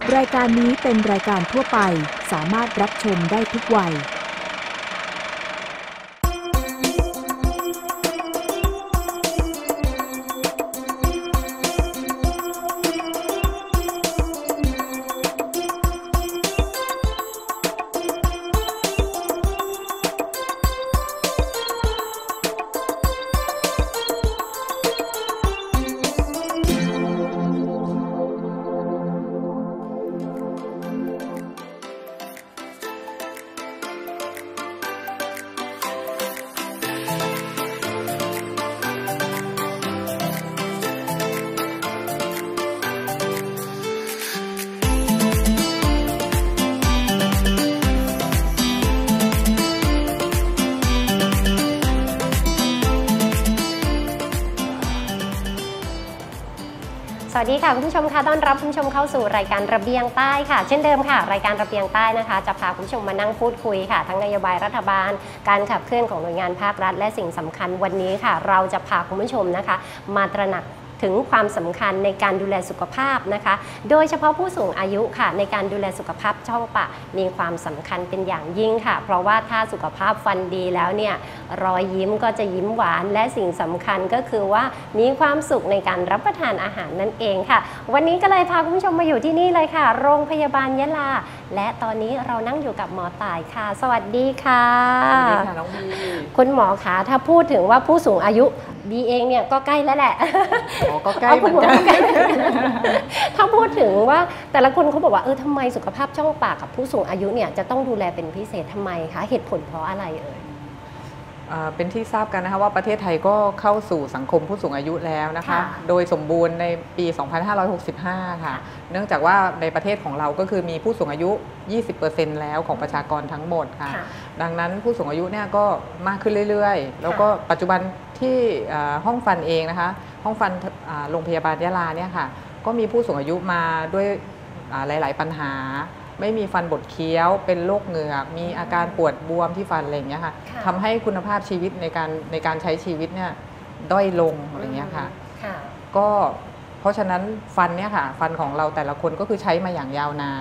รายการนี้เป็นรายการทั่วไปสามารถรับชมได้ทุกวัยสวัสดีค่ะคุณผู้ชมค่ะต้อนรับคุณผู้ชมเข้าสู่รายการระเบียงใต้ค่ะเช่นเดิมค่ะรายการระเบียงใต้นะคะจะพาคุณผู้ชมมานั่งพูดคุยค่ะทั้งนโยบายรัฐบาลการขับเคลื่อนของหน่วยงานภาครัฐและสิ่งสำคัญวันนี้ค่ะเราจะพาคุณผู้ชมนะคะมาตระหนักถึงความสำคัญในการดูแลสุขภาพนะคะโดยเฉพาะผู้สูงอายุค่ะในการดูแลสุขภาพช่องปากมีความสำคัญเป็นอย่างยิ่งค่ะเพราะว่าถ้าสุขภาพฟันดีแล้วเนี่ยรอยยิ้มก็จะยิ้มหวานและสิ่งสำคัญก็คือว่ามีความสุขในการรับประทานอาหารนั่นเองค่ะวันนี้ก็เลยพาคุณผู้ชมมาอยู่ที่นี่เลยค่ะโรงพยาบาลยะลาและตอนนี้เรานั่งอยู่กับหมอต่ายค่ะสวัสดีค่ะสวัสดีค่ะน้องบีคุณหมอคะถ้าพูดถึงว่าผู้สูงอายุบีเองเนี่ยก็ใกล้แล้วแหละก็ใกล้เหมือนกันถ้าพูดถึงว่าแต่ละคนเขาบอกว่าทำไมสุขภาพช่องปากกับผู้สูงอายุเนี่ยจะต้องดูแลเป็นพิเศษทำไมคะเหตุผลเพราะอะไรเป็นที่ทราบกันนะคะว่าประเทศไทยก็เข้าสู่สังคมผู้สูงอายุแล้วนะคะโดยสมบูรณ์ในปี 2565 ค่ะเนื่องจากว่าในประเทศของเราก็คือมีผู้สูงอายุ 20% แล้วของประชากรทั้งหมดค่ะดังนั้นผู้สูงอายุเนี่ยก็มากขึ้นเรื่อยๆแล้วก็ปัจจุบันที่ห้องฟันเองนะคะห้องฟันโรงพยาบาลยะลาเนี่ยค่ะก็มีผู้สูงอายุมาด้วยหลายๆปัญหาไม่มีฟันบดเคี้ยวเป็นโรคเหงือกมีอาการปวดบวมที่ฟันอะไรอย่างเงี้ยค่ะทำให้คุณภาพชีวิตในการใช้ชีวิตเนี่ยด้อยลงอะไรอย่างเงี้ยค่ะก็เพราะฉะนั้นฟันเนี่ยค่ะฟันของเราแต่ละคนก็คือใช้มาอย่างยาวนาน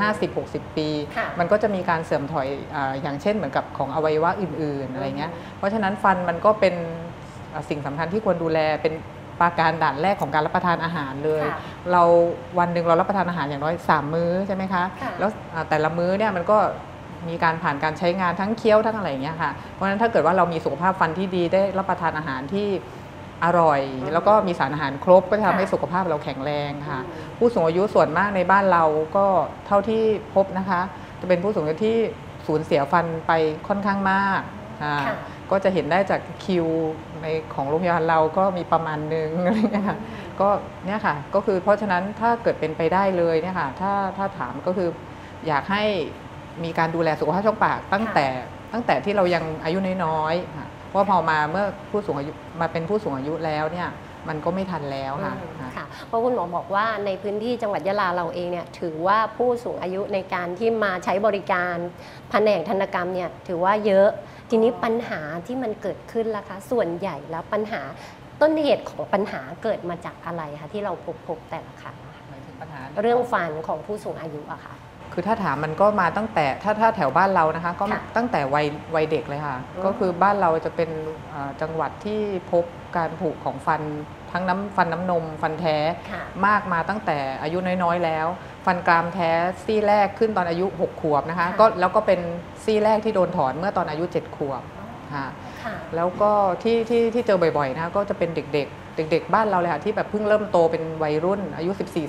50-60 ปีมันก็จะมีการเสื่อมถอยอย่างเช่นเหมือนกับของอวัยวะอื่นๆอะไรเงี้ยเพราะฉะนั้นฟันมันก็เป็นสิ่งสำคัญที่ควรดูแลเป็นปราการด่านแรกของการรับประทานอาหารเลยเราวันหนึ่งเรารับประทานอาหารอย่างน้อย3 มื้อใช่ไหมคะแล้วแต่ละมื้อเนี่ยมันก็มีการผ่านการใช้งานทั้งเคี้ยวทั้งอะไรอย่างเงี้ยค่ะเพราะฉะนั้นถ้าเกิดว่าเรามีสุขภาพฟันที่ดีได้รับประทานอาหารที่อร่อยแล้วก็มีสารอาหารครบก็จะทำให้สุขภาพเราแข็งแรงค่ะผู้สูงอายุส่วนมากในบ้านเราก็เท่าที่พบนะคะจะเป็นผู้สูงอายุที่สูญเสียฟันไปค่อนข้างมากก็จะเห็นได้จากคิวในของโรงพยาบาลเราก็มีประมาณนึงอะไรเงี้ยค่ะก็เนี่ยค่ะก็คือเพราะฉะนั้นถ้าเกิดเป็นไปได้เลยเนี่ยค่ะถ้าถามก็คืออยากให้มีการดูแลสุขภาพช่องปากตั้งแต่ที่เรายังอายุน้อยๆค่ะเพราะพอมาเมื่อผู้สูงอายุมาเป็นผู้สูงอายุแล้วเนี่ยมันก็ไม่ทันแล้วค่ะเพราะคุณหมอบอกว่าในพื้นที่จังหวัดยะลาเราเองเนี่ยถือว่าผู้สูงอายุในการที่มาใช้บริการแผนกทันตกรรมเนี่ยถือว่าเยอะทีนี้ปัญหาที่มันเกิดขึ้นล่ะคะส่วนใหญ่แล้วปัญหาต้นเหตุของปัญหาเกิดมาจากอะไรคะที่เราพบแต่ละครั้งเรื่องฟันของผู้สูงอายุอะค่ะคือถ้าถามมันก็มาตั้งแต่ถ้าแถวบ้านเรานะคะก็ตั้งแต่วัยเด็กเลยค่ะก็คือบ้านเราจะเป็นจังหวัดที่พบการผุของฟันทั้งฟันน้ำนมฟันแท้มากมาตั้งแต่อายุน้อยๆแล้วฟันกรามแท้ซี่แรกขึ้นตอนอายุ6 ขวบนะคะก็แล้วก็เป็นซี่แรกที่โดนถอนเมื่อตอนอายุ7 ขวบค่ะแล้วก็ที่เจอบ่อยๆนะก็จะเป็นเด็กบ้านเราเลยค่ะที่แบบเพิ่งเริ่มโตเป็นวัยรุ่นอายุ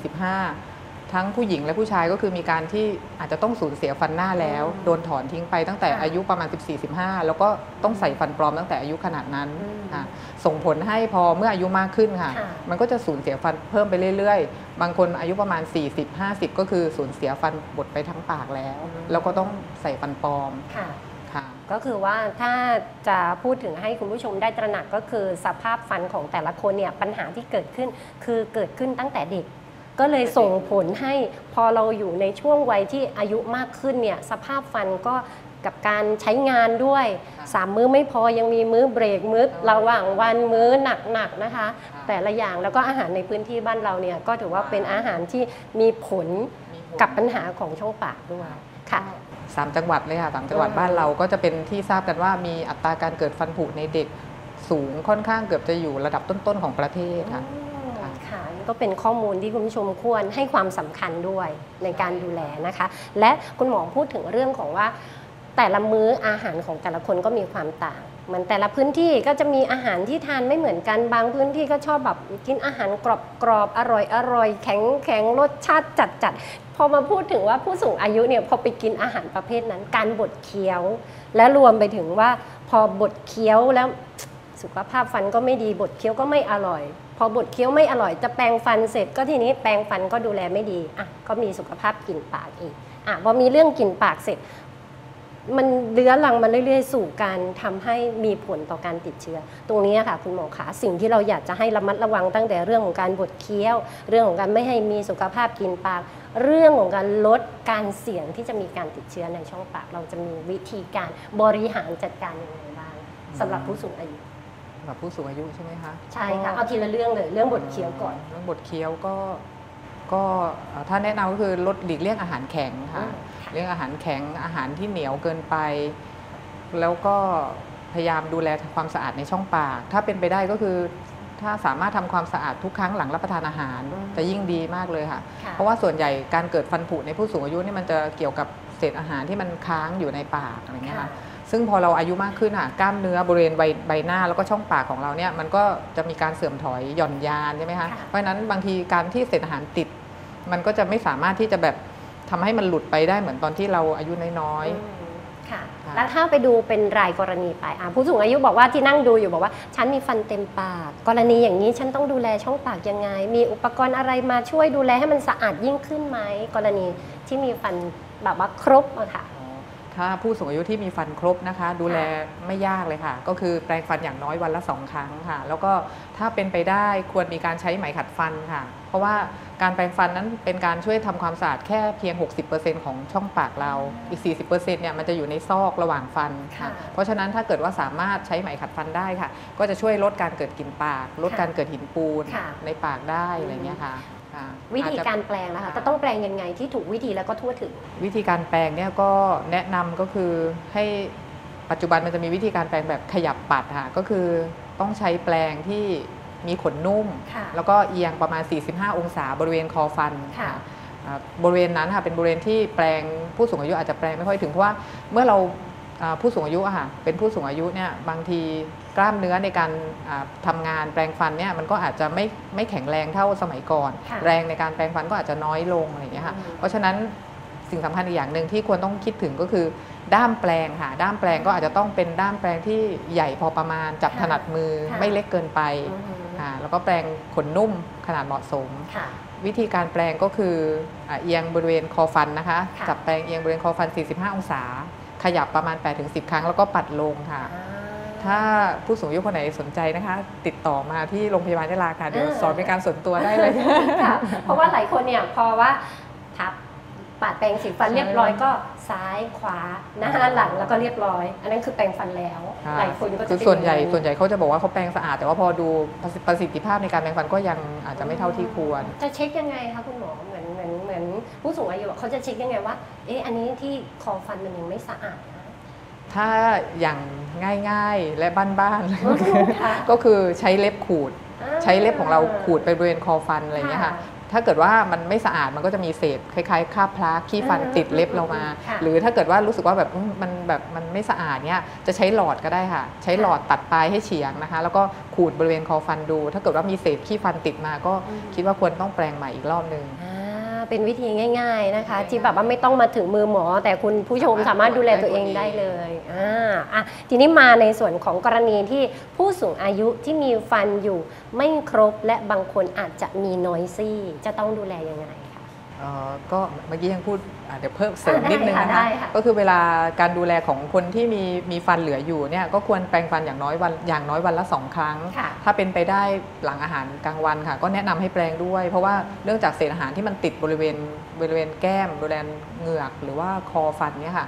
14-15ทั้งผู้หญิงและผู้ชายก็คือมีการที่อาจจะต้องสูญเสียฟันหน้าแล้วโดนถอนทิ้งไปตั้งแต่อายุประมาณ14-15แล้วก็ต้องใส่ฟันปลอมตั้งแต่อายุขนาดนั้นส่งผลให้พอเมื่ออายุมากขึ้นค่ะมันก็จะสูญเสียฟันเพิ่มไปเรื่อยๆบางคนอายุประมาณ40-50ก็คือสูญเสียฟันบดไปทั้งปากแล้วก็ต้องใส่ฟันปลอมก็คือว่าถ้าจะพูดถึงให้คุณผู้ชมได้ตระหนักก็คือสภาพฟันของแต่ละคนเนี่ยปัญหาที่เกิดขึ้นคือเกิดขึ้นตั้งแต่เด็กก็เลยส่งผลให้พอเราอยู่ในช่วงวัยที่อายุมากขึ้นเนี่ยสภาพฟันก็กับการใช้งานด้วย3 มื้อไม่พอยังมีมื้อเบรกมื้อระหว่างวันมื้อหนักๆนะคะแต่ละอย่างแล้วก็อาหารในพื้นที่บ้านเราเนี่ยก็ถือว่าเป็นอาหารที่มีผลกับปัญหาของช่องปากด้วยค่ะ 3 จังหวัดเลยค่ะ3 จังหวัดบ้านเราก็จะเป็นที่ทราบกันว่ามีอัตราการเกิดฟันผุในเด็กสูงค่อนข้างเกือบจะอยู่ระดับต้นๆของประเทศค่ะค่ะก็เป็นข้อมูลที่คุณผู้ชมควรให้ความสำคัญด้วยในการดูแลนะคะและคุณหมอพูดถึงเรื่องของว่าแต่ละมื้ออาหารของแต่ละคนก็มีความต่างเหมือนแต่ละพื้นที่ก็จะมีอาหารที่ทานไม่เหมือนกันบางพื้นที่ก็ชอบแบบกินอาหารกรอบอร่อยแข็งรสชาติจัดพอมาพูดถึงว่าผู้สูงอายุเนี่ยพอไปกินอาหารประเภทนั้นการบดเคี้ยวและรวมไปถึงว่าพอบดเคี้ยวแล้วสุขภาพฟันก็ไม่ดีบดเคี้ยวก็ไม่อร่อยพอบดเคี้ยวไม่อร่อยจะแปรงฟันเสร็จก็ทีนี้แปรงฟันก็ดูแลไม่ดีก็มีสุขภาพกลิ่นปากอีกพอมีเรื่องกลิ่นปากเสร็จมันเลื้อรังมาเรื่อยๆสู่การทำให้มีผลต่อการติดเชื้อตรงนี้ค่ะคุณหมอคะสิ่งที่เราอยากจะให้ระมัดระวังตั้งแต่เรื่องของการบดเคี้ยวเรื่องของการไม่ให้มีสุขภาพกลิ่นปากเรื่องของการลดการเสี่ยงที่จะมีการติดเชื้อในช่องปากเราจะมีวิธีการบริหารจัดการยังไงบ้างสำหรับผู้สูงอายุสำหรับผู้สูงอายุใช่ไหมคะใช่ค่ะเอาทีละเรื่องเลยเรื่องบดเคี้ยวก่อนเรื่องบดเคี้ยวก็ถ้าแนะนำก็คือลดหลีกเลี่ยงอาหารแข็งค่ะเรื่องอาหารแข็งอาหารที่เหนียวเกินไปแล้วก็พยายามดูแลความสะอาดในช่องปากถ้าเป็นไปได้ก็คือถ้าสามารถทำความสะอาดทุกครั้งหลังรับประทานอาหารจะยิ่งดีมากเลยค่ะเพราะว่าส่วนใหญ่การเกิดฟันผุในผู้สูงอายุนี่มันจะเกี่ยวกับเศษอาหารที่มันค้างอยู่ในปากอะไรเงี้ยค่ะซึ่งพอเราอายุมากขึ้นกล้ามเนื้อบริเวณใบหน้าแล้วก็ช่องปากของเราเนี่ยมันก็จะมีการเสื่อมถอยหย่อนยานใช่ไหมคะเพราะฉะนั้นบางทีการที่เศษอาหารติดมันก็จะไม่สามารถที่จะแบบทำให้มันหลุดไปได้เหมือนตอนที่เราอายุน้อยๆค่ะแล้วถ้าไปดูเป็นรายกรณีไปผู้สูงอายุบอกว่าที่นั่งดูอยู่บอกว่าฉันมีฟันเต็มปากกรณีอย่างนี้ฉันต้องดูแลช่องปากยังไงมีอุปกรณ์อะไรมาช่วยดูแลให้มันสะอาดยิ่งขึ้นไหมกรณีที่มีฟันแบบว่าครบอะค่ะถ้าผู้สูงอายุที่มีฟันครบนะคะดูแลไม่ยากเลยค่ะก็คือแปรงฟันอย่างน้อยวันละ2 ครั้งค่ะแล้วก็ถ้าเป็นไปได้ควรมีการใช้ไหมขัดฟันค่ะเพราะว่าการแปรงฟันนั้นเป็นการช่วยทำความสะอาดแค่เพียง 60% ของช่องปากเราอีก 40% เนี่ยมันจะอยู่ในซอกระหว่างฟันค่ะเพราะฉะนั้นถ้าเกิดว่าสามารถใช้ไหมขัดฟันได้ค่ะก็จะช่วยลดการเกิดกลิ่นปากลดการเกิดหินปูนในปากได้อะไรเงี้ยค่ะวิธีการแปลงนะคะจะต้องแปลงยังไงที่ถูกวิธีแล้วก็ทั่วถึงวิธีการแปลงเนี่ยก็แนะนำก็คือให้ปัจจุบันมันจะมีวิธีการแปลงแบบขยับปัดค่ะก็คือต้องใช้แปลงที่มีขนนุ่มแล้วก็เอียงประมาณ45 องศาบริเวณคอฟันบริเวณนั้นค่ะเป็นบริเวณที่แปลงผู้สูงอายุอาจจะแปลงไม่ค่อยถึงเพราะว่าเมื่อเราผู้สูงอายุค่ะเป็นผู้สูงอายุเนี่ยบางทีกล้ามเนื้อในการทำงานแปรงฟันเนี่ยมันก็อาจจะไม่แข็งแรงเท่าสมัยก่อนแรงในการแปรงฟันก็อาจจะน้อยลงอะไรอย่างเงี้ยค่ะเพราะฉะนั้นสิ่งสำคัญอีกอย่างหนึ่งที่ควรต้องคิดถึงก็คือด้ามแปรงค่ะด้ามแปรงก็อาจจะต้องเป็นด้ามแปรงที่ใหญ่พอประมาณจับถนัดมือไม่เล็กเกินไปแล้วก็แปรงขนนุ่มขนาดเหมาะสมวิธีการแปรงก็คือเอียงบริเวณคอฟันนะคะจับแปรงเอียงบริเวณคอฟัน45 องศาขยับประมาณ 8-10 ครั้งแล้วก็ปัดลงค่ะถ้าผู้สูงอายุคนไหนสนใจนะคะติดต่อมาที่โรงพยาบาลยะลาค่ะเดี๋ยวสอนเป็นการส่วนตัวได้เลยค่ะเพราะว่าหลายคนเนี่ยพอว่าทับปัดแปรงสีฟันเรียบร้อยก็ซ้ายขวาหน้าหลังแล้วก็เรียบร้อยอันนั้นคือแปรงฟันแล้วหลายคนก็จะส่วนใหญ่เขาจะบอกว่าเขาแปรงสะอาดแต่ว่าพอดูประสิทธิภาพในการแปรงฟันก็ยังอาจจะไม่เท่าที่ควรจะเช็คยังไงคะคุณหมอเหมือนผู้สูงอายุเขาจะเช็คยังไงว่าอันนี้ที่คอฟันมันยังไม่สะอาดถ้าอย่างง่ายๆและบ้านๆก็คือใช้เล็บขูดใช้เล็บของเราขูดไปบริเวณคอฟันอะไรอย่างเงี้ยค่ะถ้าเกิดว่ามันไม่สะอาดมันก็จะมีเศษคล้ายๆคราบพลาขี้ฟันติดเล็บเรามาหรือถ้าเกิดว่ารู้สึกว่าแบบมันไม่สะอาดเนี้ยจะใช้หลอดก็ได้ค่ะใช้หลอดตัดปลายให้เฉียงนะคะแล้วก็ขูดบริเวณคอฟันดูถ้าเกิดว่ามีเศษขี้ฟันติดมาก็คิดว่าควรต้องแปรงใหม่อีกรอบนึงเป็นวิธีง่ายๆนะคะที่แบบว่าไม่ต้องมาถึงมือหมอแต่คุณผู้ชมสามารถดูแลตัวเองได้เลยทีนี้มาในส่วนของกรณีที่ผู้สูงอายุที่มีฟันอยู่ไม่ครบและบางคนอาจจะมีนอยซี่จะต้องดูแลยังไงคะก็เมื่อกี้ยังพูดเดี๋ยวเพิ่มเสริมนิดนึงนะคะก็คือเวลาการดูแลของคนที่มีฟันเหลืออยู่เนี่ยก็ควรแปรงฟันอย่างน้อยวันละ2 ครั้งถ้าเป็นไปได้หลังอาหารกลางวันค่ะก็แนะนำให้แปรงด้วยเพราะว่าเนื่องจากเศษอาหารที่มันติดบริเวณแก้มบริเวณเหงือกหรือว่าคอฟันเนี่ยค่ะ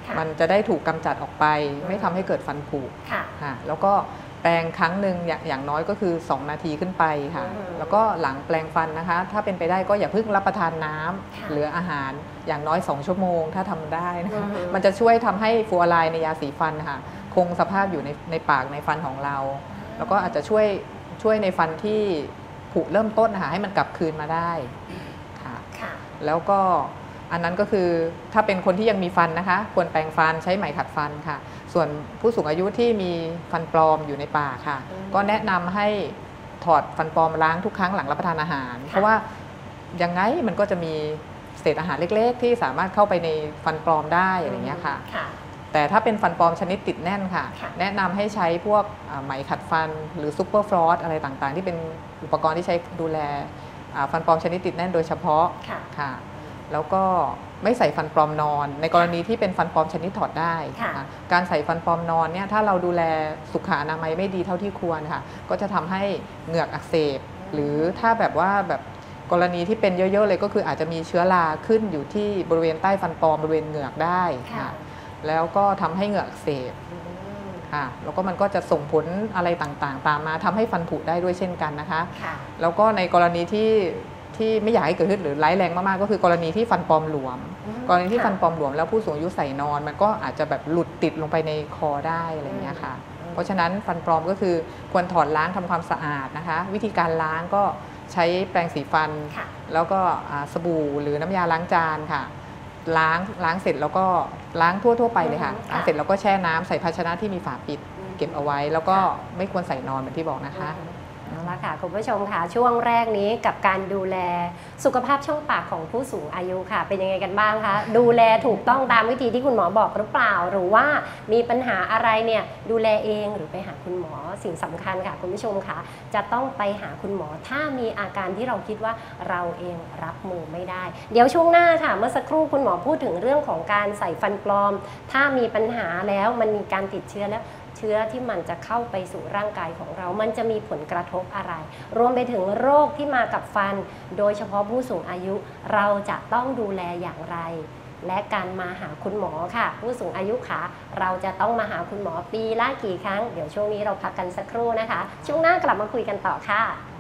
มันจะได้ถูกกำจัดออกไปไม่ทำให้เกิดฟันผุค่ะแล้วก็แปรงครั้งหนึ่งอย่างน้อยก็คือ2 นาทีขึ้นไปค่ะแล้วก็หลังแปรงฟันนะคะถ้าเป็นไปได้ก็อย่าเพิ่งรับประทานน้ำหรืออาหารอย่างน้อย2 ชั่วโมงถ้าทำได้นะคะมันจะช่วยทำให้ฟลูออไรด์ในยาสีฟันค่ะคงสภาพอยู่ในปากในฟันของเราแล้วก็อาจจะช่วยในฟันที่ผุเริ่มต้นนะคะให้มันกลับคืนมาได้ค่ะแล้วก็อันนั้นก็คือถ้าเป็นคนที่ยังมีฟันนะคะควรแปรงฟันใช้ไหมขัดฟันค่ะส่วนผู้สูงอายุที่มีฟันปลอมอยู่ในปากค่ะก็แนะนำให้ถอดฟันปลอมล้างทุกครั้งหลังรับประทานอาหารเพราะว่ายังไงมันก็จะมีเศษอาหารเล็กๆที่สามารถเข้าไปในฟันปลอมได้อะไรอย่างเงี้ยค่ะแต่ถ้าเป็นฟันปลอมชนิดติดแน่นค่ะแนะนำให้ใช้พวกไหมขัดฟันหรือซุปเปอร์ฟลอสอะไรต่างๆที่เป็นอุปกรณ์ที่ใช้ดูแลฟันปลอมชนิดติดแน่นโดยเฉพาะค่ะแล้วก็ไม่ใส่ฟันปลอมนอนในกรณีที่เป็นฟันปลอมชนิดถอดได้การใส่ฟันปลอมนอนเนี่ยถ้าเราดูแลสุขอนามัยไม่ดีเท่าที่ควรค่ะก็จะทำให้เหงือกอักเสบหรือถ้าแบบกรณีที่เป็นเยอะๆเลยก็คืออาจจะมีเชื้อราขึ้นอยู่ที่บริเวณใต้ฟันปลอมบริเวณเหงือกได้ค่ะแล้วก็ทำให้เหงือกอักเสบค่ะแล้วก็มันก็จะส่งผลอะไรต่างๆตามมาทำให้ฟันผุได้ด้วยเช่นกันนะคะแล้วก็ในกรณีที่ไม่อยากให้เกิดขึ้นหรือร้ายแรงมากๆก็คือกรณีที่ฟันปลอมหลวมกรณีที่ฟันปลอมหลวมแล้วผู้สูงอายุใส่นอนมันก็อาจจะแบบหลุดติดลงไปในคอได้อะไรอย่างเงี้ยค่ะเพราะฉะนั้นฟันปลอมก็คือควรถอดล้างทำความสะอาดนะคะวิธีการล้างก็ใช้แปรงสีฟันแล้วก็สบู่หรือน้ำยาล้างจานค่ะล้างเสร็จแล้วก็ล้างทั่วไปเลยค่ะล้างเสร็จแล้วก็แช่น้ำใส่ภาชนะที่มีฝาปิดเก็บเอาไว้แล้วก็ไม่ควรใส่นอนเหมือนที่บอกนะคะเอาละค่ะคุณผู้ชมค่ะช่วงแรกนี้กับการดูแลสุขภาพช่องปากของผู้สูงอายุค่ะเป็นยังไงกันบ้างคะดูแลถูกต้องตามวิธีที่คุณหมอบอกหรือเปล่าหรือว่ามีปัญหาอะไรเนี่ยดูแลเองหรือไปหาคุณหมอสิ่งสำคัญค่ะคุณผู้ชมค่ะจะต้องไปหาคุณหมอถ้ามีอาการที่เราคิดว่าเราเองรับมือไม่ได้เดี๋ยวช่วงหน้าค่ะเมื่อสักครู่คุณหมอพูดถึงเรื่องของการใส่ฟันปลอมถ้ามีปัญหาแล้วมันมีการติดเชื้อแล้วเชื้อที่มันจะเข้าไปสู่ร่างกายของเรามันจะมีผลกระทบอะไรรวมไปถึงโรคที่มากับฟันโดยเฉพาะผู้สูงอายุเราจะต้องดูแลอย่างไรและการมาหาคุณหมอค่ะผู้สูงอายุค่ะเราจะต้องมาหาคุณหมอปีละกี่ครั้งเดี๋ยวช่วงนี้เราพักกันสักครู่นะคะช่วงหน้ากลับมาคุยกันต่อค่ะ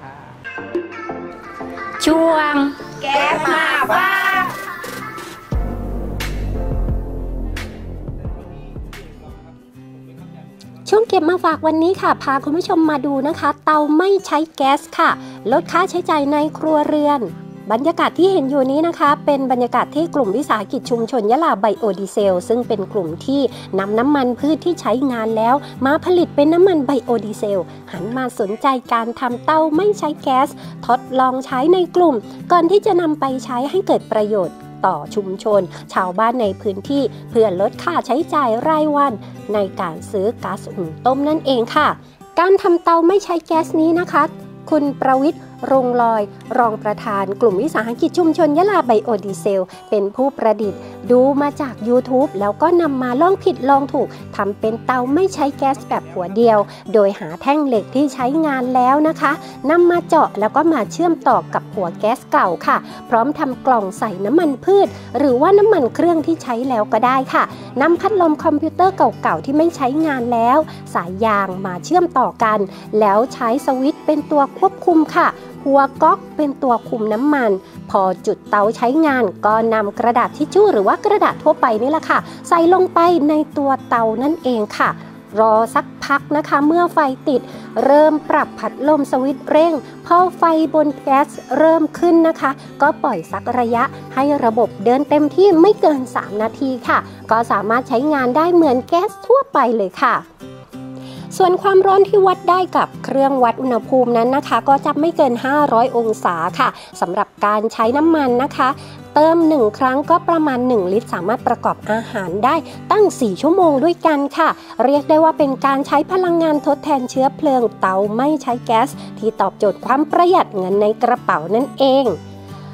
ช่วงแก้มาว่าช่วงเก็บมาฝากวันนี้ค่ะพาคุณผู้ชมมาดูนะคะเตาไม่ใช้แก๊สค่ะลดค่าใช้จ่ายในครัวเรือนบรรยากาศที่เห็นอยู่นี้นะคะเป็นบรรยากาศที่กลุ่มวิสาหกิจชุมชนยะลาไบโอดีเซลซึ่งเป็นกลุ่มที่นำน้ำมันพืชที่ใช้งานแล้วมาผลิตเป็นน้ำมันไบโอดีเซลหันมาสนใจการทำเตาไม่ใช้แก๊สทดลองใช้ในกลุ่มก่อนที่จะนำไปใช้ให้เกิดประโยชน์ต่อชุมชนชาวบ้านในพื้นที่เพื่อลดค่าใช้จ่ายรายวันในการซื้อก๊าซหุงต้มนั่นเองค่ะการทำเตาไม่ใช้แก๊สนี้นะคะคุณประวิตรรงลอยรองประธานกลุ่มวิสาหกิจชุมชนยะลาไบโอดีเซลเป็นผู้ประดิษฐ์ดูมาจาก YouTube แล้วก็นำมาลองผิดลองถูกทำเป็นเตาไม่ใช้แก๊สแบบหัวเดียวโดยหาแท่งเหล็กที่ใช้งานแล้วนะคะนำมาเจาะแล้วก็มาเชื่อมต่อกับหัวแก๊สเก่าค่ะพร้อมทำกล่องใส่น้ำมันพืชหรือว่าน้ำมันเครื่องที่ใช้แล้วก็ได้ค่ะนำพัดลมคอมพิวเตอร์เก่าๆที่ไม่ใช้งานแล้วสายยางมาเชื่อมต่อกันแล้วใช้สวิตช์เป็นตัวควบคุมค่ะหัวก๊อกเป็นตัวคุมน้ำมันพอจุดเตาใช้งานก็นำกระดาษทิชชู่หรือว่ากระดาษทั่วไปนี่แหละค่ะใส่ลงไปในตัวเตานั่นเองค่ะรอสักพักนะคะเมื่อไฟติดเริ่มปรับพัดลมสวิตช์เร่งพอไฟบนแก๊สเริ่มขึ้นนะคะก็ปล่อยสักระยะให้ระบบเดินเต็มที่ไม่เกิน3 นาทีค่ะก็สามารถใช้งานได้เหมือนแก๊สทั่วไปเลยค่ะส่วนความร้อนที่วัดได้กับเครื่องวัดอุณหภูมินั้นนะคะก็จะไม่เกิน500องศาค่ะสำหรับการใช้น้ำมันนะคะเติม1ครั้งก็ประมาณ1ลิตรสามารถประกอบอาหารได้ตั้ง4ชั่วโมงด้วยกันค่ะเรียกได้ว่าเป็นการใช้พลังงานทดแทนเชื้อเพลิงเตาไม่ใช้แก๊สที่ตอบโจทย์ความประหยัดเงินในกระเป๋านั่นเอง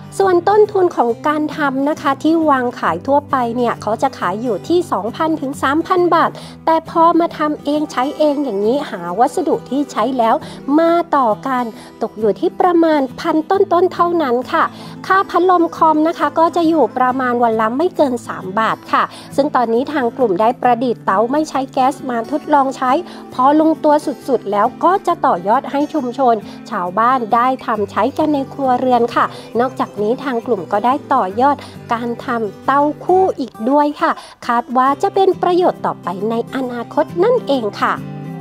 ส่วนต้นทุนของการทำนะคะที่วางขายทั่วไปเนี่ยเขาจะขายอยู่ที่ 2,000 ถึง 3,000 บาทแต่พอมาทำเองใช้เองอย่างนี้หาวัสดุที่ใช้แล้วมาต่อกันตกอยู่ที่ประมาณ1,000 ต้นๆเท่านั้นค่ะค่าพัดลมคอมนะคะก็จะอยู่ประมาณวันละไม่เกิน3 บาทค่ะซึ่งตอนนี้ทางกลุ่มได้ประดิษฐ์เตาไม่ใช้แก๊สมาทดลองใช้พอลงตัวสุดๆแล้วก็จะต่อยอดให้ชุมชนชาวบ้านได้ทำใช้กันในครัวเรือนค่ะนอกจากนี้ทางกลุ่มก็ได้ต่อยอดการทำเตาคู่อีกด้วยค่ะคาดว่าจะเป็นประโยชน์ต่อไปในอนาคตนั่นเองค่ะ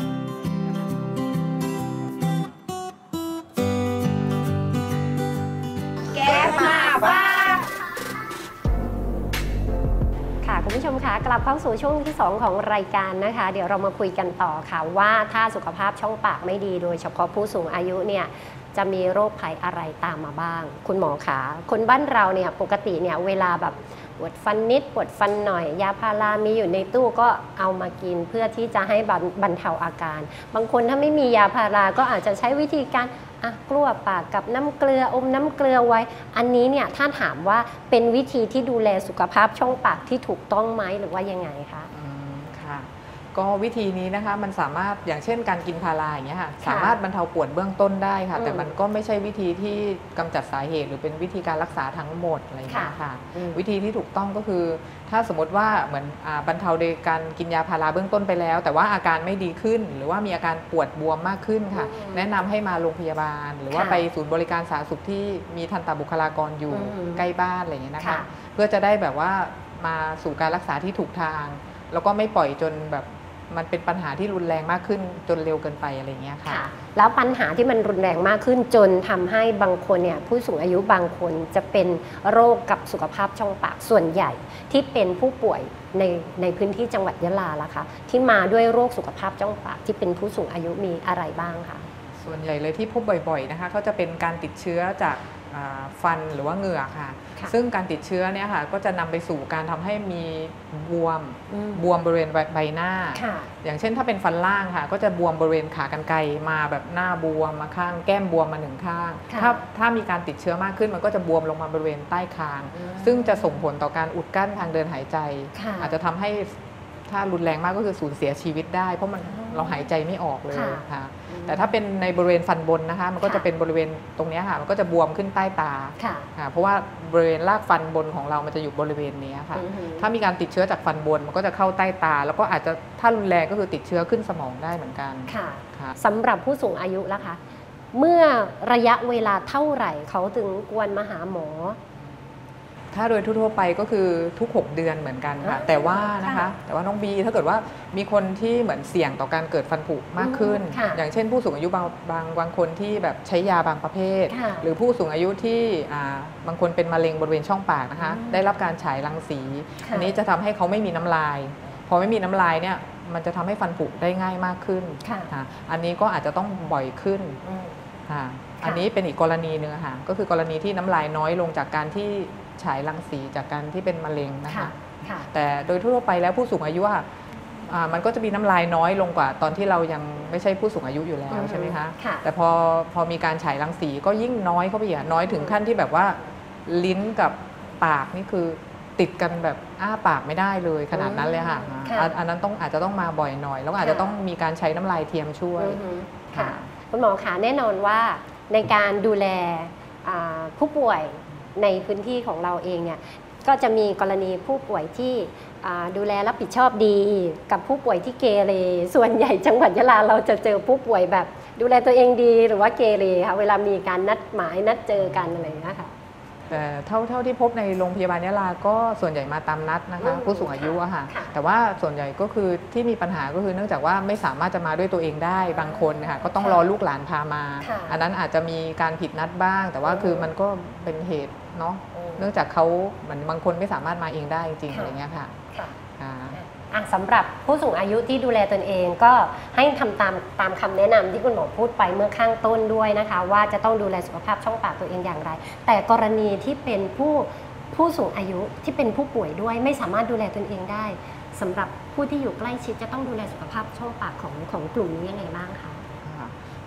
คุณผู้ชมคะกลับเข้าสู่ช่วงที่2ของรายการนะคะเดี๋ยวเรามาคุยกันต่อค่ะว่าถ้าสุขภาพช่องปากไม่ดีโดยเฉพาะผู้สูงอายุเนี่ยจะมีโรคภัยอะไรตามมาบ้างคุณหมอคะคนบ้านเราเนี่ยปกติเนี่ยเวลาแบบปวดฟันนิดปวดฟันหน่อยยาพารามีอยู่ในตู้ก็เอามากินเพื่อที่จะให้บรรเทาอาการบางคนถ้าไม่มียาพาราก็อาจจะใช้วิธีการกลั้วปากกับน้ำเกลืออมน้ำเกลือไว้อันนี้เนี่ยถ้าถามว่าเป็นวิธีที่ดูแลสุขภาพช่องปากที่ถูกต้องไหมหรือว่ายังไงคะค่ะก็วิธีนี้นะคะมันสามารถอย่างเช่นการกินพาราอย่างเงี้ยค่ะสามารถบรรเทาปวดเบื้องต้นได้ค่ะแต่มันก็ไม่ใช่วิธีที่กำจัดสาเหตุหรือเป็นวิธีการรักษาทั้งหมดอะไรอย่างเงี้ยค่ะวิธีที่ถูกต้องก็คือถ้าสมมติว่าเหมือนบรรเทาโดยการกินยาพาราเบื้องต้นไปแล้วแต่ว่าอาการไม่ดีขึ้นหรือว่ามีอาการปวดบวมมากขึ้นค่ะแนะนำให้มาโรงพยาบาลหรือว่าไปศูนย์บริการสาธารณสุขที่มีทันตบุคลากรอยู่ใกล้บ้านอะไรอย่างเงี้ยนะคะเพื่อจะได้แบบว่ามาสู่การรักษาที่ถูกทางแล้วก็ไม่ปล่อยจนแบบมันเป็นปัญหาที่รุนแรงมากขึ้นจนเร็วเกินไปอะไรเงี้ยค่ะแล้วปัญหาที่มันรุนแรงมากขึ้นจนทำให้บางคนเนี่ยผู้สูงอายุบางคนจะเป็นโรคกับสุขภาพช่องปากส่วนใหญ่ที่เป็นผู้ป่วยในพื้นที่จังหวัดยะลาล่ะคะที่มาด้วยโรคสุขภาพช่องปากที่เป็นผู้สูงอายุมีอะไรบ้างคะส่วนใหญ่เลยที่พบบ่อยๆนะคะก็จะเป็นการติดเชื้อจากฟันหรือว่าเหงือกค่ะซึ่งการติดเชื้อเนี่ยค่ะก็จะนำไปสู่การทำให้มีบวมบริเวณใบหน้าอย่างเช่นถ้าเป็นฟันล่างค่ะก็จะบวมบริเวณขากรรไกรมาแบบหน้าบวมมาข้างแก้มบวมมา1ข้างถ้ามีการติดเชื้อมากขึ้นมันก็จะบวมลงมาบริเวณใต้คางซึ่งจะส่งผลต่อการอุดกั้นทางเดินหายใจอาจจะทำให้ถ้ารุนแรงมากก็คือสูญเสียชีวิตได้เพราะมันเราหายใจไม่ออกเลยค่ะแต่ถ้าเป็นในบริเวณฟันบนนะคะมันก็จะเป็นบริเวณตรงนี้ค่ะมันก็จะบวมขึ้นใต้ตาเพราะว่าบริเวณรากฟันบนของเรามันจะอยู่บริเวณนี้ค่ะถ้ามีการติดเชื้อจากฟันบนมันก็จะเข้าใต้ตาแล้วก็อาจจะถ้ารุนแรงก็คือติดเชื้อขึ้นสมองได้เหมือนกันสำหรับผู้สูงอายุล่ะคะเมื่อระยะเวลาเท่าไหร่เขาถึงควรมาหาหมอถ้าโดยทั่วไปก็คือทุก6 เดือนเหมือนกันค่ะแต่ว่านะคะแต่ว่าน้องบีถ้าเกิดว่ามีคนที่เหมือนเสี่ยงต่อการเกิดฟันผุมากขึ้นอย่างเช่นผู้สูงอายุบางคนที่แบบใช้ยาบางประเภทหรือผู้สูงอายุที่บางคนเป็นมะเร็งบริเวณช่องปากนะคะได้รับการฉายรังสีอันนี้จะทำให้เขาไม่มีน้ำลายพอไม่มีน้ำลายเนี่ยมันจะทำให้ฟันผุได้ง่ายมากขึ้นอันนี้ก็อาจจะต้องบ่อยขึ้นอันนี้เป็นอีกกรณีหนึ่งค่ะก็คือกรณีที่น้ำลายน้อยลงจากการที่ฉายรังสีจากการที่เป็นมะเร็งนะคะแต่โดยทั่วไปแล้วผู้สูงอายุมันก็จะมีน้ำลายน้อยลงกว่าตอนที่เรายังไม่ใช่ผู้สูงอายุอยู่แล้วใช่ไหมคะแต่พอมีการฉายรังสีก็ยิ่งน้อยเข้าไปอีกน้อยถึงขั้นที่แบบว่าลิ้นกับปากนี่คือติดกันแบบอ้าปากไม่ได้เลยขนาดนั้นเลยค่ะอันนั้นอาจจะต้องมาบ่อยหน่อยแล้วอาจจะต้องมีการใช้น้ำลายเทียมช่วยคุณหมอคะแน่นอนว่าในการดูแลผู้ป่วยในพื้นที่ของเราเองเนี่ยก็จะมีกรณีผู้ป่วยที่ดูแลรับผิดชอบดีกับผู้ป่วยที่เกเรส่วนใหญ่จังหวัดยะลาเราจะเจอผู้ป่วยแบบดูแลตัวเองดีหรือว่าเกเรค่ะเวลามีการนัดหมายนัดเจอกันอะไรอย่างเงี้ยค่ะแต่เท่าที่พบในโรงพยาบาลยะลาก็ส่วนใหญ่มาตามนัดนะคะผู้สูงอายุอะค่ะแต่ว่าส่วนใหญ่ก็คือที่มีปัญหาก็คือเนื่องจากว่าไม่สามารถจะมาด้วยตัวเองได้บางคนค่ะก็ต้องรอลูกหลานพามาอันนั้นอาจจะมีการผิดนัดบ้างแต่ว่าคือมันก็เป็นเหตุเนาะเนื่องจากเขาเหมือนบางคนไม่สามารถมาเองได้จริงอะไรเงี้ยค่ะสำหรับผู้สูงอายุที่ดูแลตนเองก็ให้ทำตามคำแนะนำที่คุณหมอพูดไปเมื่อข้างต้นด้วยนะคะว่าจะต้องดูแลสุขภาพช่องปากตัวเองอย่างไรแต่กรณีที่เป็นผู้สูงอายุที่เป็นผู้ป่วยด้วยไม่สามารถดูแลตนเองได้สำหรับผู้ที่อยู่ใกล้ชิดจะต้องดูแลสุขภาพช่องปากของกลุ่มนี้ยังไงบ้างคะ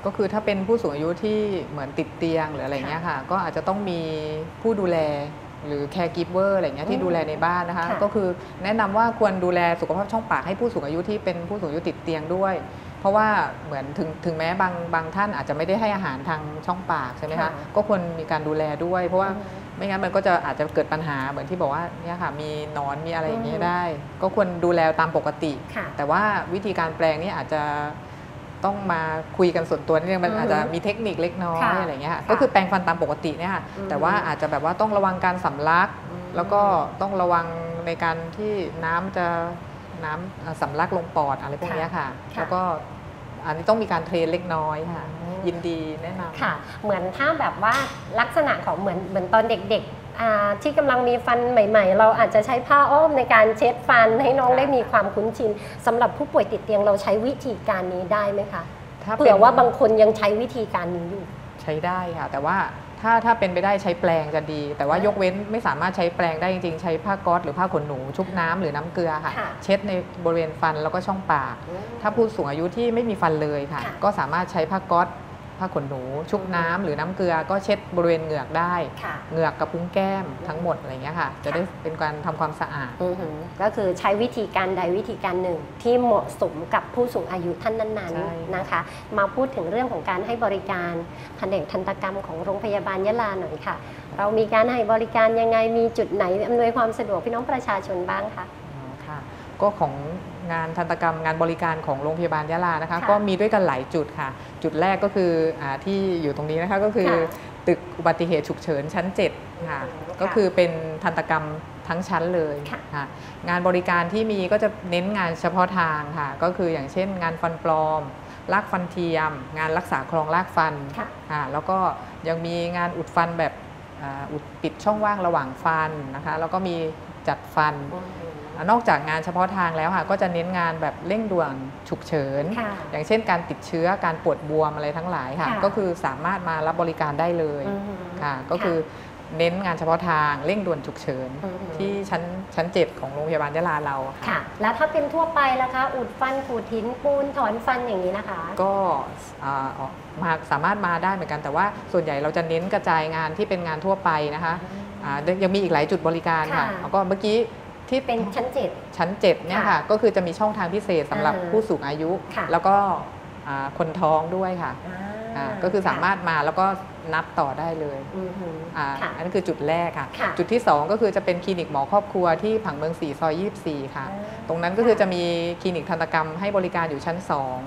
ก็คือถ้าเป็นผู้สูงอายุที่เหมือนติดเตียงหรืออะไรเงี้ยค่ะก็อาจจะต้องมีผู้ดูแลหรือแคร์กิฟเวอร์อะไรเงี้ยที่ดูแลในบ้านนะคะก็คือแนะนำว่าควรดูแลสุขภาพช่องปากให้ผู้สูงอายุที่เป็นผู้สูงอายุติดเตียงด้วยเพราะว่าเหมือนถึงแม้บางท่านอาจจะไม่ได้ให้อาหารทางช่องปากใช่ไหมคะก็ควรมีการดูแลด้วยเพราะว่าไม่งั้นมันก็จะอาจจะเกิดปัญหาเหมือนที่บอกว่าเนี่ยค่ะมีหนอนมีอะไรอย่างเงี้ยได้ก็ควรดูแลตามปกติแต่ว่าวิธีการแปลงนี่อาจจะต้องมาคุยกันส่วนตัวนิดนึงมันอาจจะมีเทคนิคเล็กน้อยอะไรเงี้ยก็คือแปรงฟันตามปกติเนี่ยค่ะแต่ว่าอาจจะแบบว่าต้องระวังการสำลักแล้วก็ต้องระวังในการที่น้ำสำลักลงปอดอะไรพวกนี้ค่ะแล้วก็อันนี้ต้องมีการเทรนเล็กน้อยค่ะยินดีแนะนำค่ะเหมือนถ้าแบบว่าลักษณะของเหมือนตอนเด็กๆที่กำลังมีฟันใหม่ๆเราอาจจะใช้ผ้าอ้อมในการเช็ดฟันให้น้องได้มีความคุ้นชินสำหรับผู้ป่วยติดเตียงเราใช้วิธีการนี้ได้ไหมคะเผื่อว่าบางคนยังใช้วิธีการนี้อยู่ใช้ได้ค่ะแต่ว่าถ้าเป็นไปได้ใช้แปรงจะดีแต่ว่ายกเว้นไม่สามารถใช้แปรงได้จริงๆใช้ผ้าก๊อซหรือผ้าขนหนูชุบน้ำหรือน้ำเกลือค่ะเช็ดในบริเวณฟันแล้วก็ช่องปากถ้าผู้สูงอายุที่ไม่มีฟันเลยค่ะก็สามารถใช้ผ้าก๊อซผ้าขนหนูชุบน้ำหรือน้ำเกลือก็เช็ดบริเวณเหงือกได้เหงือกกับพุ้งแก้มทั้งหมดอะไรเงี้ยค่ะจะได้เป็นการทำความสะอาดก็คือใช้วิธีการใดวิธีการหนึ่งที่เหมาะสมกับผู้สูงอายุท่านนั้นๆนะคะมาพูดถึงเรื่องของการให้บริการแผนกทันตกรรมของโรงพยาบาลยะลาหน่อยค่ะเรามีการให้บริการยังไงมีจุดไหนอำนวยความสะดวกพี่น้องประชาชนบ้างคะค่ะก็ของงานทันตกรรมงานบริการของโรงพยาบาลยะลานะคะก็มีด้วยกันหลายจุดค่ะจุดแรกก็คือที่อยู่ตรงนี้นะคะก็คือตึกอุบัติเหตุฉุกเฉินชั้น7ค่ะก็คือเป็นทันตกรรมทั้งชั้นเลยค่ะงานบริการที่มีก็จะเน้นงานเฉพาะทางค่ะก็คืออย่างเช่นงานฟันปลอมรากฟันเทียมงานรักษาครองรากฟันค่ะแล้วก็ยังมีงานอุดฟันแบบอุดปิดช่องว่างระหว่างฟันนะคะแล้วก็มีจัดฟันนอกจากงานเฉพาะทางแล้วค่ะก็จะเน้นงานแบบเร่งด่วนฉุกเฉินอย่างเช่นการติดเชื้อการปวดบวมอะไรทั้งหลายค่ะก็คือสามารถมารับบริการได้เลยค่ะก็คือเน้นงานเฉพาะทางเร่งด่วนฉุกเฉินที่ชั้น7ของโรงพยาบาลยะลาเราค่ะแล้วถ้าเป็นทั่วไปล่ะคะอุดฟันขูดหินปูนถอนฟันอย่างนี้นะคะก็สามารถมาได้เหมือนกันแต่ว่าส่วนใหญ่เราจะเน้นกระจายงานที่เป็นงานทั่วไปนะคะยังมีอีกหลายจุดบริการค่ะแล้วก็เมื่อกี้ที่เป็นชั้น 7เนี่ยค่ะก็คือจะมีช่องทางพิเศษสำหรับผู้สูงอายุแล้วก็คนท้องด้วยค่ะก็คือสามารถมาแล้วก็นับต่อได้เลยอันนี้คือจุดแรกค่ะจุดที่2ก็คือจะเป็นคลินิกหมอครอบครัวที่ผังเมือง4ซอย24ค่ะตรงนั้นก็คือจะมีคลินิกทันตกรรมให้บริการอยู่ชั้น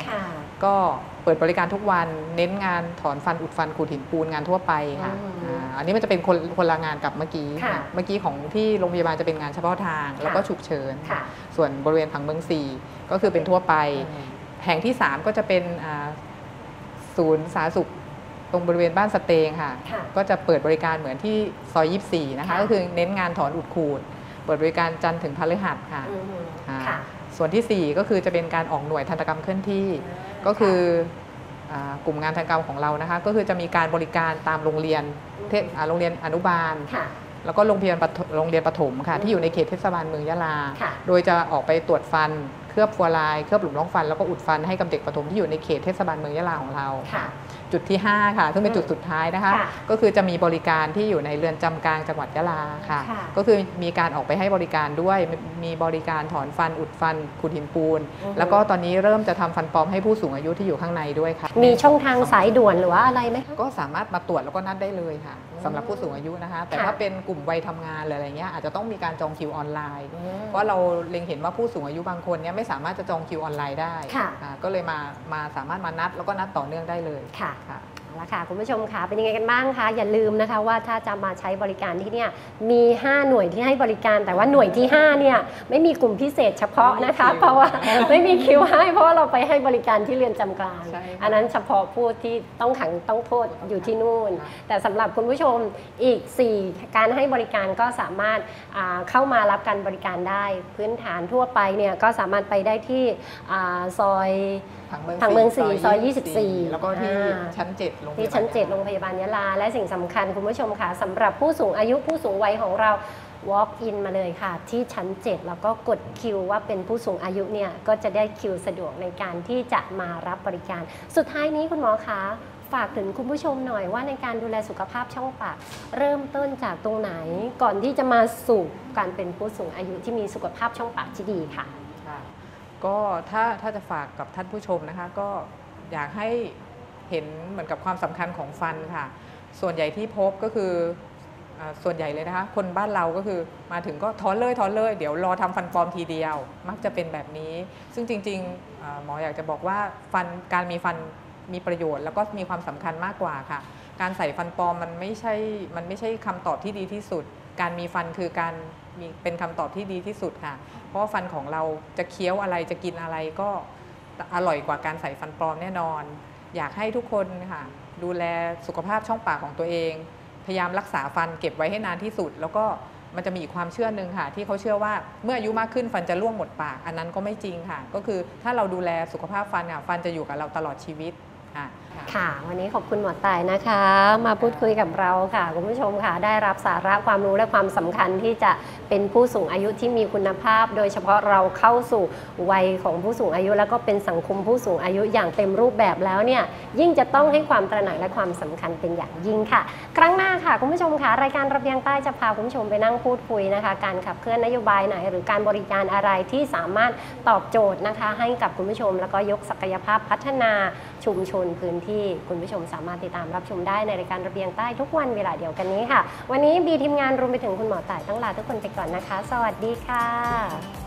2ก็เปิดบริการทุกวันเน้นงานถอนฟันอุดฟันขูดหินปูนงานทั่วไปค่ะอันนี้มันจะเป็นคนละงานกับเมื่อกี้ของที่โรงพยาบาลจะเป็นงานเฉพาะทางแล้วก็ฉุกเฉินส่วนบริเวณผังเมือง4ก็คือเป็นทั่วไปแห่งที่3ก็จะเป็นศูนย์สาธารณสุขตรงบริเวณบ้านสเตงค่ะก็จะเปิดบริการเหมือนที่ซอย24นะคะก็คือเน้นงานถอนอุดขูดเปิดบริการจันทร์ถึงพฤหัสค่ะส่วนที่4ก็คือจะเป็นการออกหน่วยทันตกรรมเคลื่อนที่ก็คือกลุ่มงานทันตกรรมของเรานะคะก็คือจะมีการบริการตามโรงเรียนอนุบาลแล้วก็โรงเรียนประถมค่ะที่อยู่ในเขตเทศบาลเมืองยะลาโดยจะออกไปตรวจฟันเคลือบฟัวลายเคลือบหลุมร่องฟันแล้วก็อุดฟันให้กับเด็กประถมที่อยู่ในเขตเทศบาลเมืองยะลาของเราจุดที่5ค่ะซึ่งเป็นจุดสุดท้ายนะคะก็คือจะมีบริการที่อยู่ในเรือนจำกลางจังหวัดยะลาค่ะก็คือมีการออกไปให้บริการด้วยมีบริการถอนฟันอุดฟันขูดหินปูนแล้วก็ตอนนี้เริ่มจะทำฟันปลอมให้ผู้สูงอายุที่อยู่ข้างในด้วยค่ะมีช่องทางสายด่วนหรือว่าอะไรไหมก็สามารถมาตรวจแล้วก็นัดได้เลยค่ะสำหรับผู้สูงอายุนะคะแต่ถ้าเป็นกลุ่มวัยทำงานอะไรเงี้ยอาจจะต้องมีการจองคิวออนไลน์เพราะเราเล็งเห็นว่าผู้สูงอายุบางคนเนี่ยไม่สามารถจะจองคิวออนไลน์ได้ก็เลยมาสามารถมานัดแล้วก็นัดต่อเนื่องได้เลยค่ะแล้วค่ะคุณผู้ชมค่ะเป็นยังไงกันบ้างคะอย่าลืมนะคะว่าถ้าจะมาใช้บริการที่เนี่ยมี5หน่วยที่ให้บริการแต่ว่าหน่วยที่5เนี่ยไม่มีกลุ่มพิเศษเฉพาะนะคะเพราะว่าไม่มีคิวให้เพราะว่าเราไปให้บริการที่เรือนจำกลางอันนั้นเฉพาะผู้ที่ต้องขังต้องโทษอยู่ที่นู่นแต่สำหรับคุณผู้ชมอีก4การให้บริการก็สามารถเข้ามารับการบริการได้พื้นฐานทั่วไปเนี่ยก็สามารถไปได้ที่ซอยผังเมือง4ซอย24 แล้วก็ที่ชั้น7 ที่ชั้น7โรงพยาบาลยะลาและสิ่งสำคัญคุณผู้ชมค่ะสำหรับผู้สูงอายุผู้สูงวัยของเรา walk in มาเลยค่ะที่ชั้น 7 แล้วก็กดคิวว่าเป็นผู้สูงอายุเนี่ยก็จะได้คิวสะดวกในการที่จะมารับบริการสุดท้ายนี้คุณหมอคะฝากถึงคุณผู้ชมหน่อยว่าในการดูแลสุขภาพช่องปากเริ่มต้นจากตรงไหนก่อนที่จะมาสู่การเป็นผู้สูงอายุที่มีสุขภาพช่องปากที่ดีค่ะก็ถ้าจะฝากกับท่านผู้ชมนะคะก็อยากให้เห็นเหมือนกับความสำคัญของฟันค่ะส่วนใหญ่ที่พบก็คือส่วนใหญ่เลยนะคะคนบ้านเราก็คือมาถึงก็ถอนเลยเดี๋ยวรอทำฟันปลอมทีเดียวมักจะเป็นแบบนี้ซึ่งจริงๆหมออยากจะบอกว่าการมีฟันมีประโยชน์แล้วก็มีความสำคัญมากกว่าค่ะการใส่ฟันปลอมมันไม่ใช่คำตอบที่ดีที่สุดการมีฟันคือการเป็นคำตอบที่ดีที่สุดค่ะเพราะว่าฟันของเราจะเคี้ยวอะไรจะกินอะไรก็อร่อยกว่าการใส่ฟันปลอมแน่นอนอยากให้ทุกคนค่ะดูแลสุขภาพช่องปากของตัวเองพยายามรักษาฟันเก็บไว้ให้นานที่สุดแล้วก็มันจะมีอีกความเชื่อหนึ่งค่ะที่เขาเชื่อว่าเมื่ออายุมากขึ้นฟันจะร่วงหมดปากอันนั้นก็ไม่จริงค่ะก็คือถ้าเราดูแลสุขภาพฟันค่ะฟันจะอยู่กับเราตลอดชีวิตค่ะวันนี้ขอบคุณหมอต่ายนะคะมาพูดคุยกับเราค่ะคุณผู้ชมค่ะได้รับสาระความรู้และความสำคัญที่จะเป็นผู้สูงอายุที่มีคุณภาพโดยเฉพาะเราเข้าสู่วัยของผู้สูงอายุแล้วก็เป็นสังคมผู้สูงอายุอย่างเต็มรูปแบบแล้วเนี่ยยิ่งจะต้องให้ความตระหนักและความสำคัญเป็นอย่างยิ่งค่ะครั้งหน้าค่ะคุณผู้ชมค่ะรายการระเบียงใต้จะพาคุณผู้ชมไปนั่งพูดคุยนะคะการขับเคลื่อนนโยบายไหนหรือการบริการอะไรที่สามารถตอบโจทย์นะคะให้กับคุณผู้ชมแล้วก็ยกศักยภาพพัฒนาชุมชนพื้นที่คุณผู้ชมสามารถติดตามรับชมได้ในรายการระเบียงใต้ทุกวันเวลาเดียวกันนี้ค่ะวันนี้บีทีมงานรวมไปถึงคุณหมอต่ายต้องลาทุกคนไปก่อนนะคะสวัสดีค่ะ